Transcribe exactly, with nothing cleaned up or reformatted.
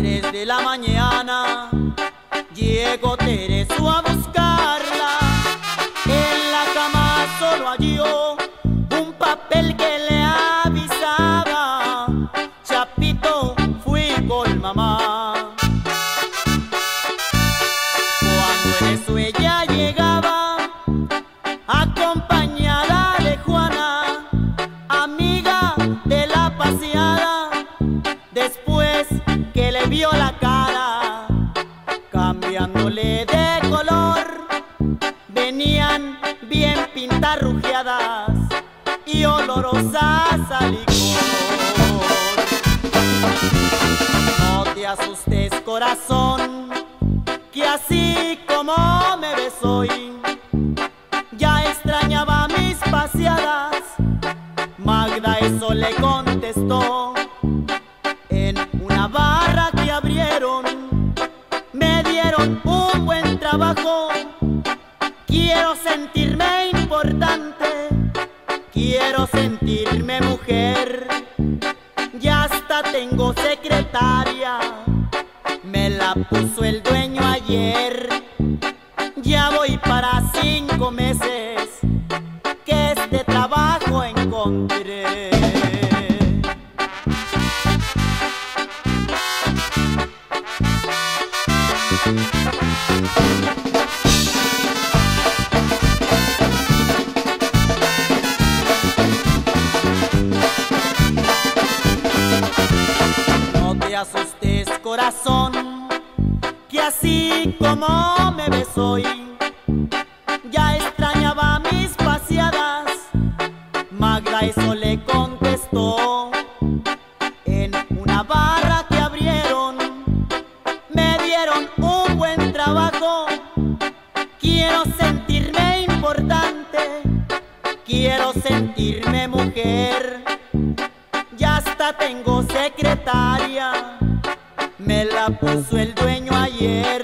tres de la mañana llegó Tereso a buscarla. En la cama solo halló un papel que le avisaba: Chapito, fui con mamá. Cuando en eso ella llegaba, acompañada de Juana, amiga de la paseada, después que le vio la cara, cambiándole de color, venían bien pintarrujeadas y olorosas a licor. No te asustes, corazón, que así como me ves hoy, ya extrañaba mis paseadas. Magda eso le contestó. En una barra que abrieron me dieron un buen trabajo. Quiero sentirme importante, quiero sentirme mujer. Ya hasta tengo secretaria, me la puso el dueño ayer. Ya voy para cinco meses que este trabajo encontré. No te asustes, corazón, que así como me ves hoy, ya extrañaba mis paseadas. Magda eso le contestó. En una barra que abrieron me dieron un buen trabajo. Quiero sentirme importante, quiero sentirme mujer. Ya hasta tengo secretaria, me la puso el dueño ayer.